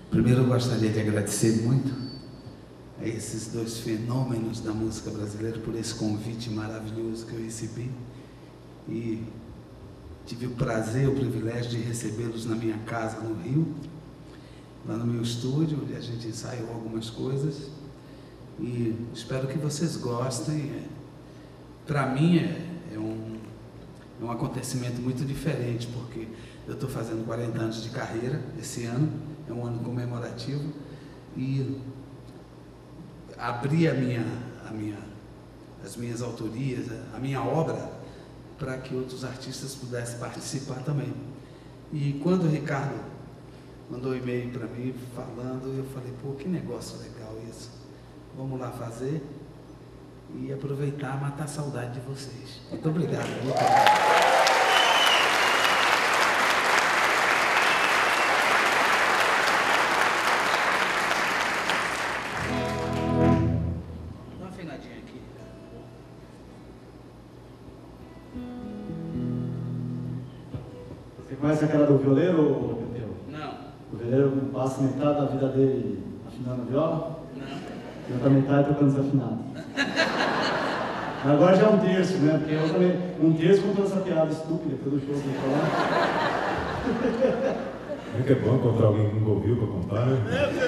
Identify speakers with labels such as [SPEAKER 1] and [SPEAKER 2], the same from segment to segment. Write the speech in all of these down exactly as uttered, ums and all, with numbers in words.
[SPEAKER 1] Primeiro eu gostaria de agradecer muito a esses dois fenômenos da música brasileira por esse convite maravilhoso que eu recebi e tive o prazer, o privilégio de recebê-los na minha casa no Rio, lá no meu estúdio, onde a gente ensaiou algumas coisas e espero que vocês gostem. Para mim é, é, um, é um acontecimento muito diferente, porque eu estou fazendo quarenta anos de carreira esse ano, é um ano comemorativo, e abrir a minha, a minha, as minhas autorias, a minha obra, para que outros artistas pudessem participar também. E quando o Ricardo mandou um e-mail para mim falando, eu falei, pô, que negócio legal isso. Vamos lá fazer e aproveitar, matar a saudade de vocês. Muito obrigado. Muito obrigado.
[SPEAKER 2] Conhece aquela do violeiro, Pepeu?
[SPEAKER 1] Não.
[SPEAKER 2] O violeiro passa metade da vida dele afinando a viola?
[SPEAKER 1] Não.
[SPEAKER 2] E outra metade tocando desafinado. Agora já é um terço, né? Porque eu também, um terço contando essa piada estúpida que todo show tem que falar.
[SPEAKER 3] É que é bom encontrar alguém que nunca ouviu para contar, né?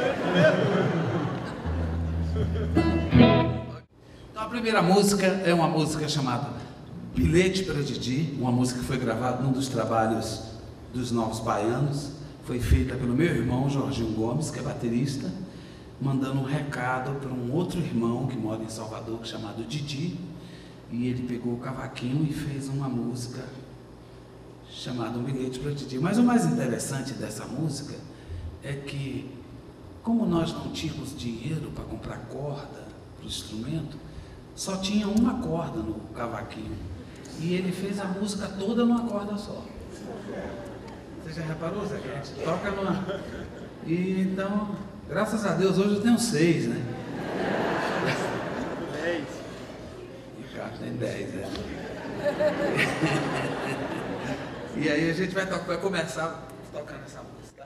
[SPEAKER 1] Então a primeira música é uma música chamada Bilhete para Didi, uma música que foi gravada num dos trabalhos dos Novos Baianos, foi feita pelo meu irmão Jorginho Gomes, que é baterista, mandando um recado para um outro irmão que mora em Salvador, chamado Didi, e ele pegou o cavaquinho e fez uma música chamada Um Bilhete para Didi. Mas o mais interessante dessa música é que, como nós não tínhamos dinheiro para comprar corda para o instrumento, só tinha uma corda no cavaquinho, e ele fez a música toda numa corda só. Você já reparou, Zé? A gente toca numa... E então, graças a Deus, hoje eu tenho seis, né? Dez. Ricardo tem dez, é. E aí a gente vai, tocar, vai começar tocando essa música.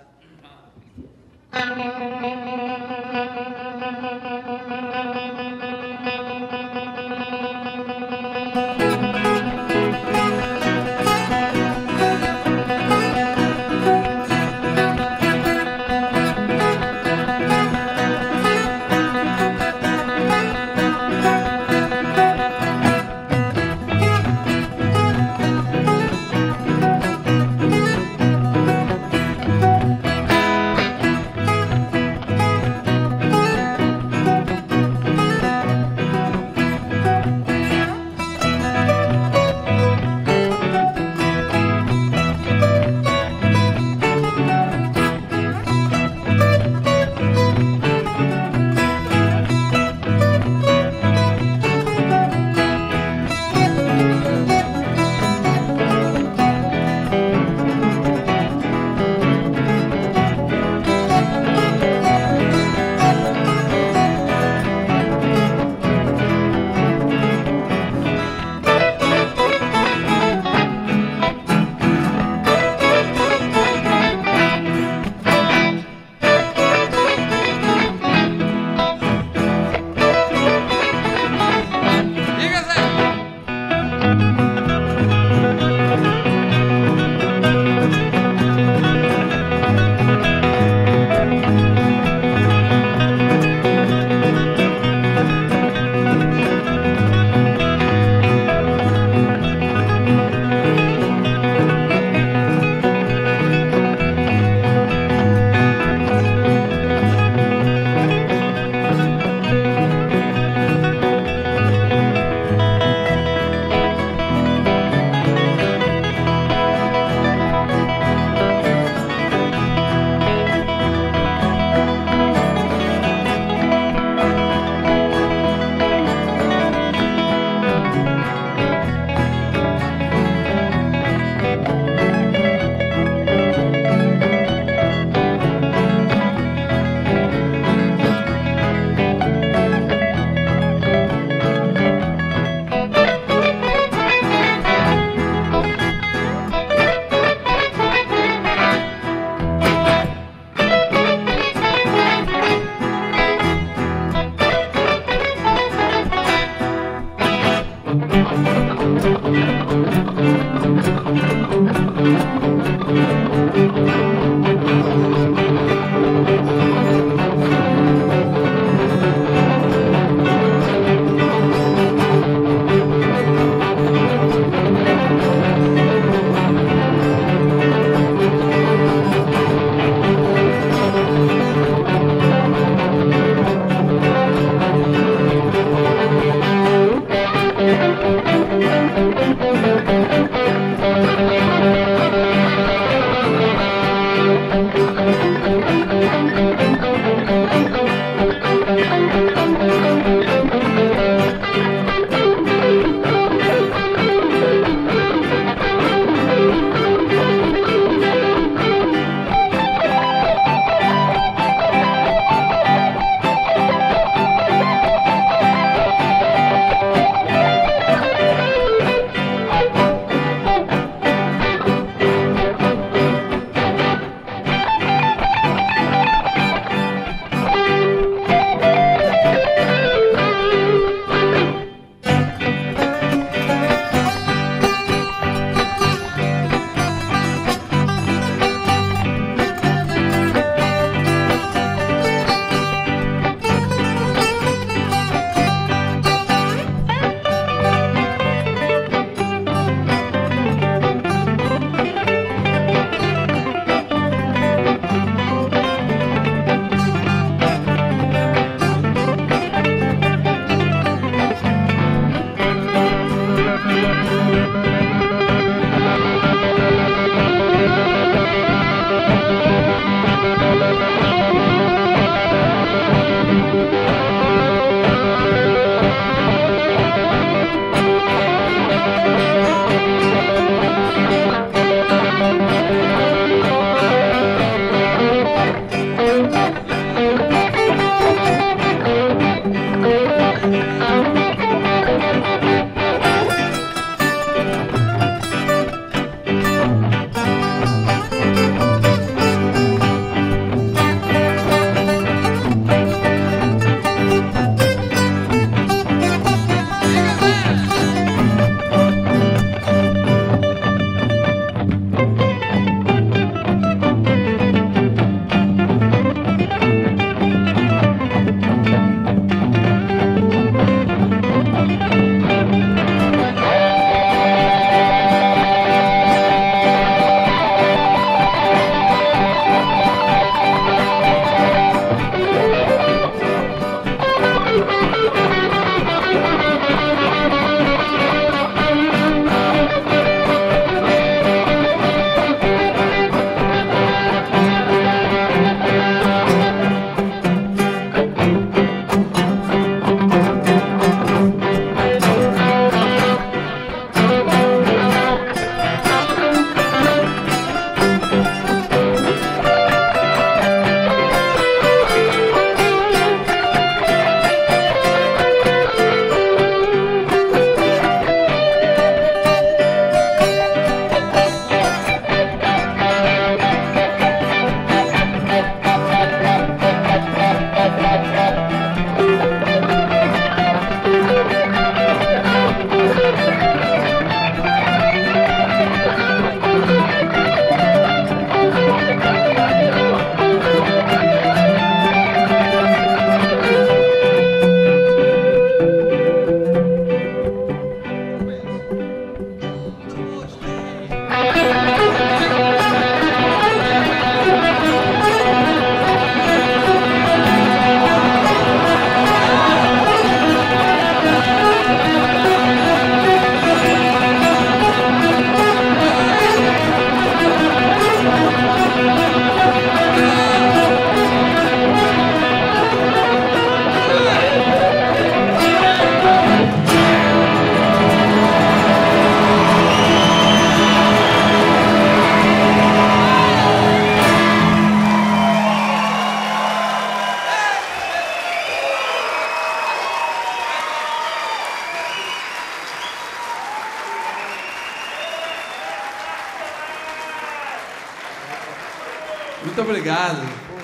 [SPEAKER 1] Muito obrigado.